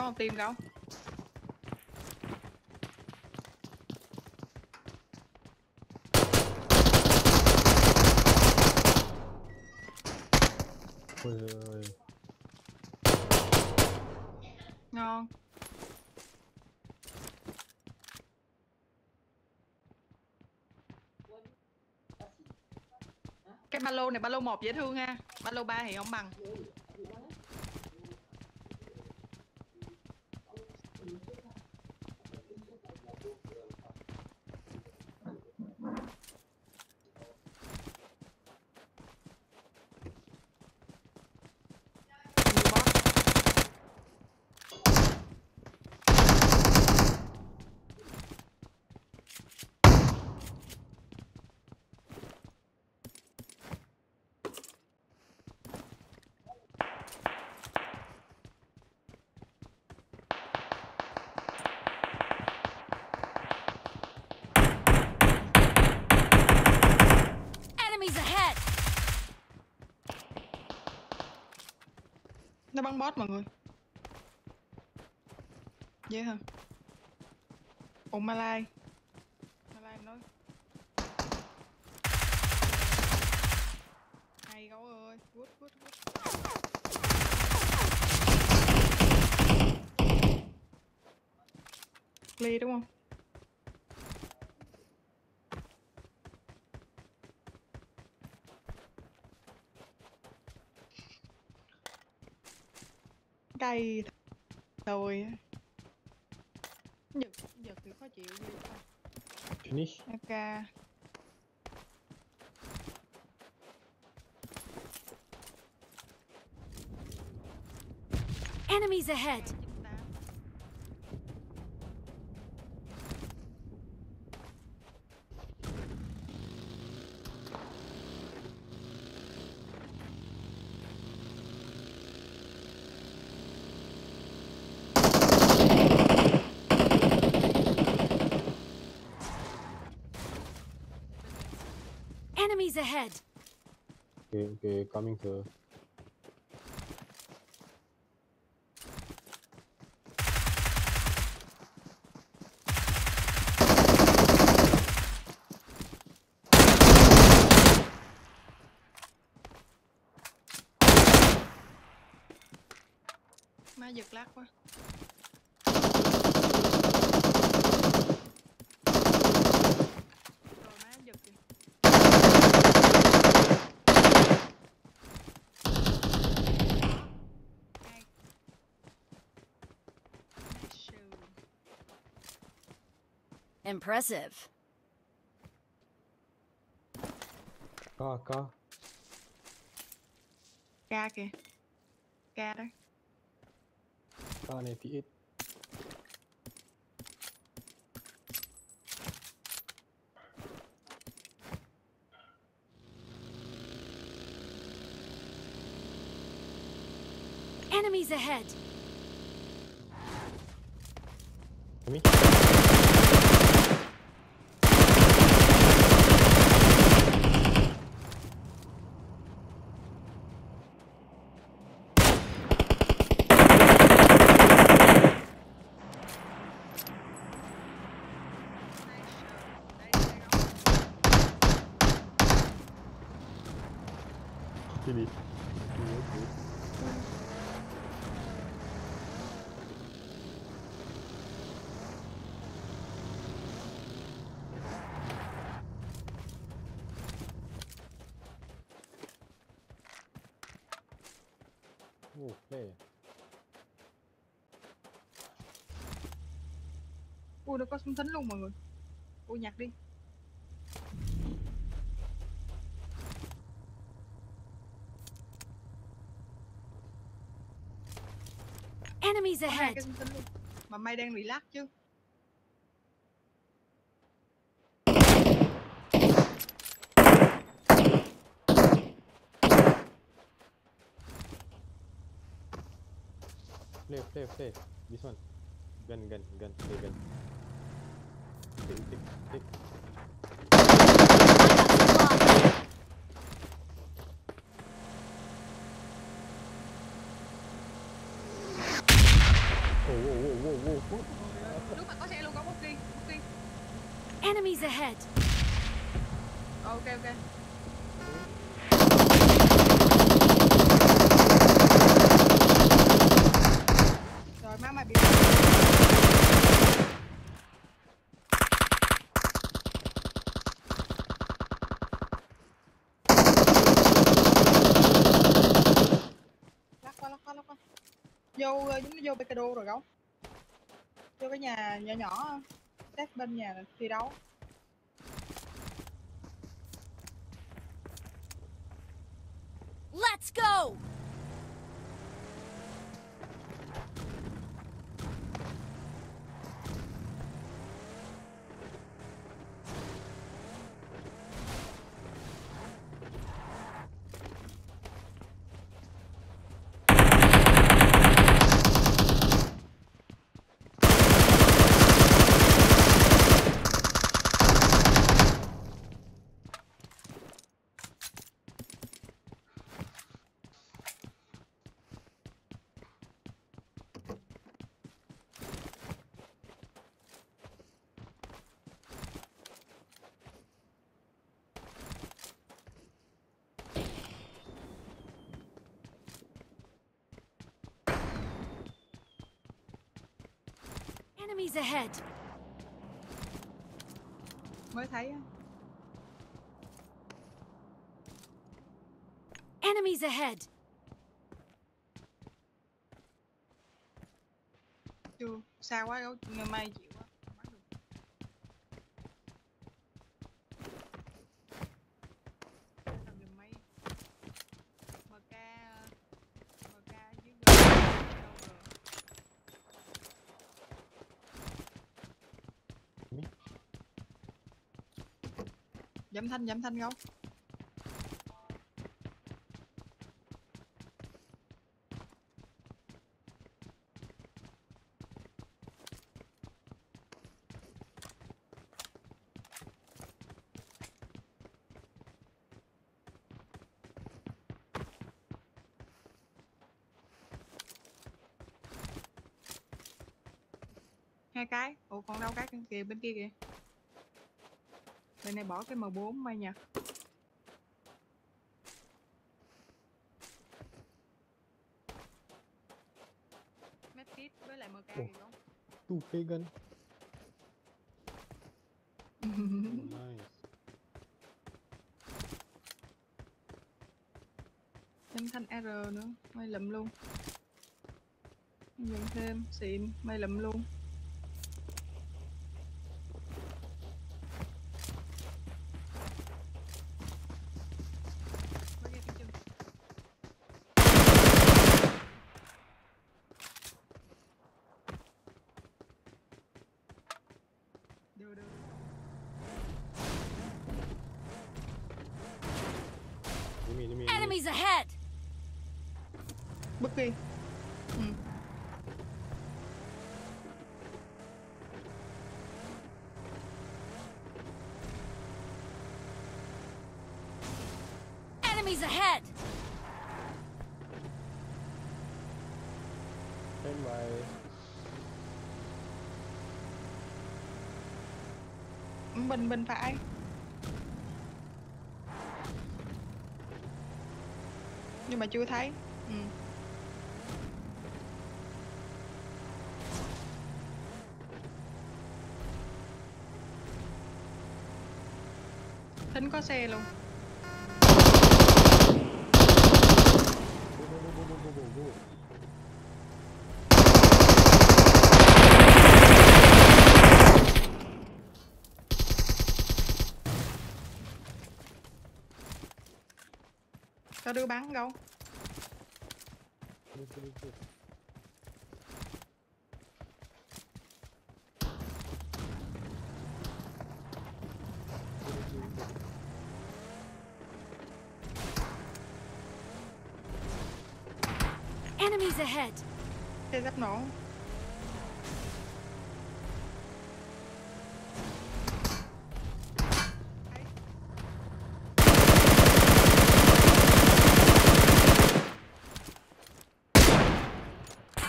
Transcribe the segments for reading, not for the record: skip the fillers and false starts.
Có một team không? Ôi ơi. Ngon. Cái ba lô này ba lô 1 dễ thương ha. Ba lô 3 thì không bằng. Enemies ahead. Nó bắn bot mọi người. Dễ hả? Ủa Malai. Malai nói. Hay gấu ơi. Good. Ly đúng không? Cay rồi. Giật thì khó chịu gì ta. Finish. AK. Enemies ahead. Enemies ahead. Okay, coming sir. Má giật lắc quá. Rồi má giật kìa. Hai. Impressive. Ca. Ca kìa. Ca đấy. Ca này thì ít. Enemies ahead. Enemy. Đi. Okay. Ui nó có súng thính luôn mọi người. Ui nhặt đi. Enemies Có hai ahead. cái súng thính luôn. Mà may đang bị lắc chứ. Play. This one. Gun. Play gun. Take. Oh. Enemies ahead. Ok ok. Rồi má mày bị lắc qua lắc qua lắc qua. Vô giống nó vô Pekado rồi không? Vô cái nhà nhỏ nhỏ sát bên nhà thi đấu. Let's go. Enemies ahead. Mới thấy á. Enemies ahead. Chưa, xa quá gấu ngày mai chịu quá. Không bắn được. Tầm giùm mấy MK MK dưới đâu rồi. Giảm thanh gấu. Hai cái. Ủa còn đâu cái kìa bên kia kìa. Bên này bỏ cái M4 mày nhặt. Medkit với lại MK kìa không? Two K gun. Nice. Thêm thanh R nữa, mày lụm luôn. Nhận thêm xịn, mày lụm luôn. Mới nghe tiếng chân. Đưa. Enemy. Enemies ahead. Bất kỳ. Ừ. Enemies ahead. Stand by. Bên phải. Nhưng mà chưa thấy. Ừ. Thính có xe luôn. Go. Cho đưa bắn đâu. Go. Enemies ahead. Xe sắp nổ.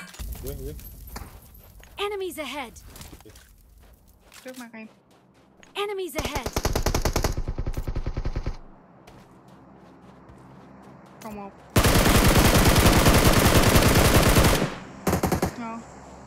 Wait. Enemies ahead. Trước mặt em. Enemies ahead. Còn một. Ngon.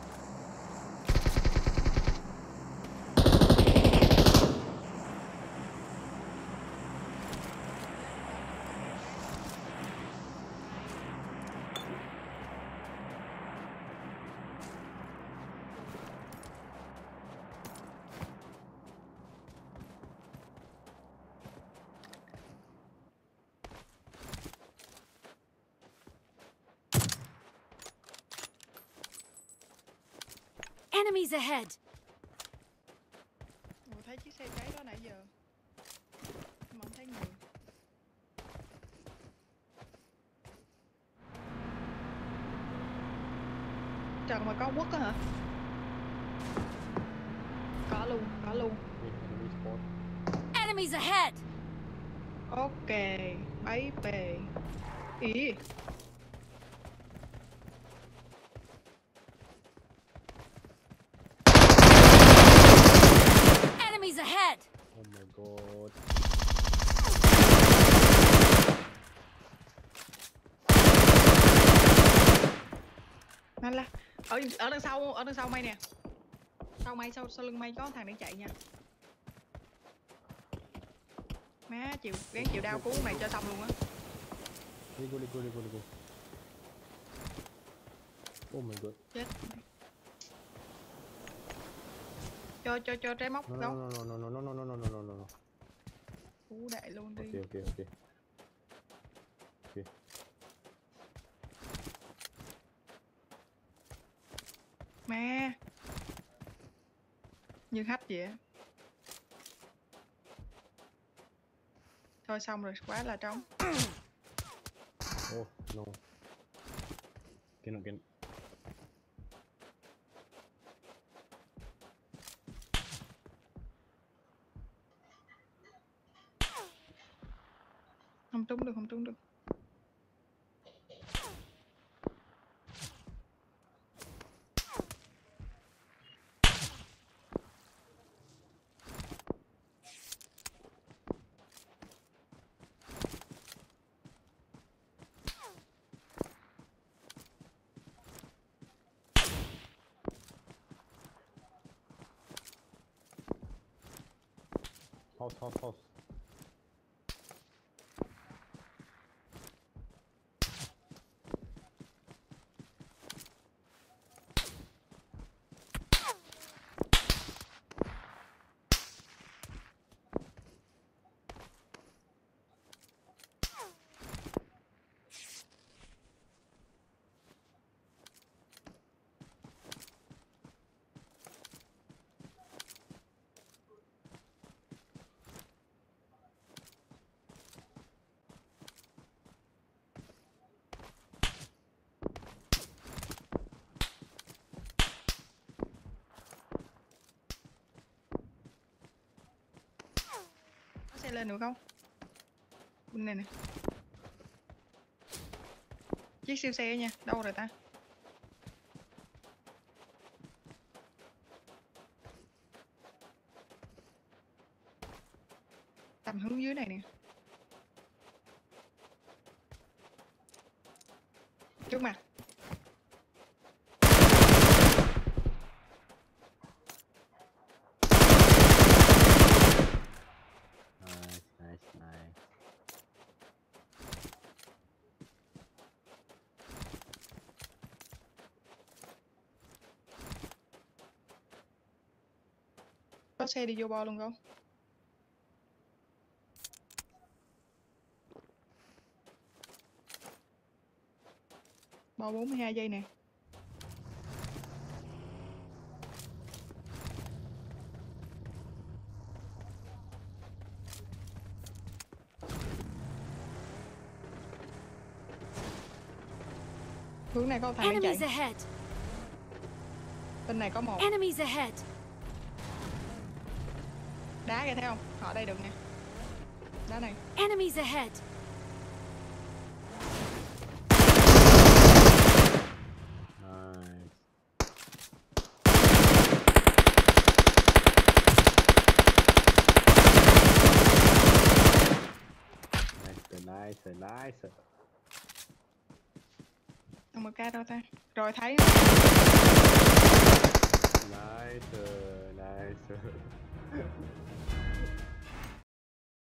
Enemies ahead. Ủa, thấy chiếc xe cháy đó nãy giờ mà không thấy người. Trần mà có quất á hả? Có luôn, có luôn. Enemy spot. Enemies ahead. Ok, bấy bề. Ý. Enemies ahead. Oh my god. Nhanh la. Ở đằng sau mày nè. Sau mày, sau lưng mày có thằng đang chạy nha. Má gán chịu đau cứu này cho xong luôn á. Đi go. Oh my god. Chết. Cho trái móc No. gấu. No. Cú đại luôn đi. Okay. Má. Như hách vậy á. Thôi xong rồi, quá là trống. Oh no. Cannot. Không trúng được. House. Có xe lên được không? Bên này nè. Chiếc siêu xe nha, đâu rồi ta? Tầm hướng dưới này nè. Trước mặt. Nice. Có xe đi vô bo luôn không? Bo 42 giây nè. Hướng này có thằng đang chạy. Enemies ahead. Bên này có một. Enemies ahead. Đá kìa thấy không? Họ đây được nè. Đá này. Enemies ahead. Nice. nice. MK đâu ta? Rồi thấy Nice.